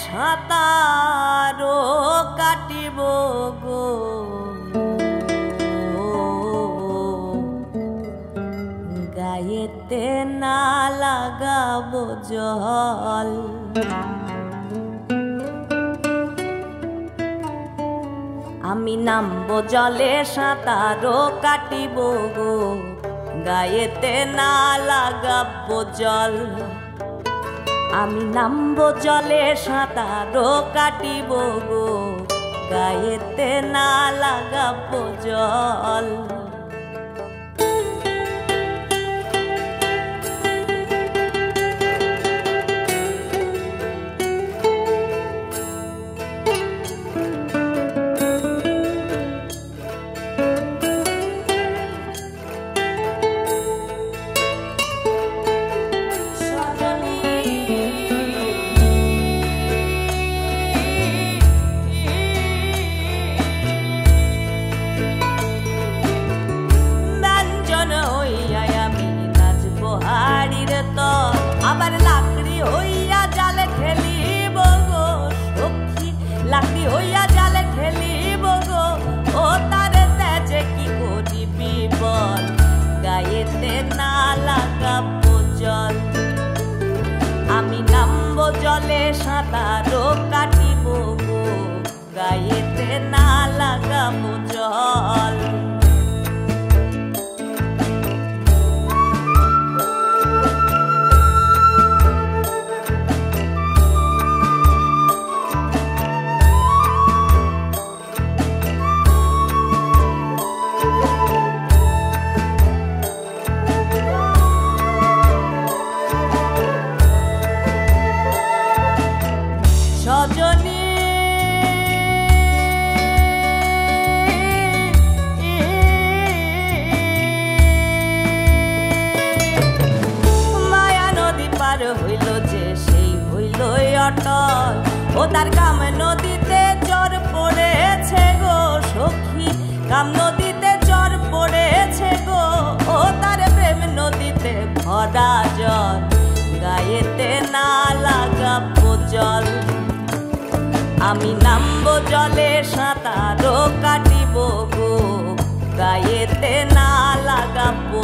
সাঁতারো কাটিব গো গায়েতে না লাগাবো জল আমি নামবো জলে সাঁতারো কাটিব গো গায়েতে না লাগাবো জল আমি নামবো জলে সাঁতারো কাটিব গো গায়েতে না লাগাবো জল আবার লাকড়ি হইয়া জালে ঠেলিব গো সখী লাকড়ি হইয়া জালে ঠেলিব গো ও তারে তেজে কি করিবি বল গায়েতে না লাগাবো জল আমি নামবো জলে সাঁতারো কাটিব গো গায়েতে না লাগাবো জল হইল যে সেই হইল অটল ও তার কাম নদীতে জ্বর পড়েছে গো সখী কাম নদীতে জ্বর পড়েছে গো ও তার প্রেম নদীতে ভরা জল গায়েতে না লাগাবো জল আমি নামবো জলে সাঁতারো কাটিব গো গায়েতে না লাগাবো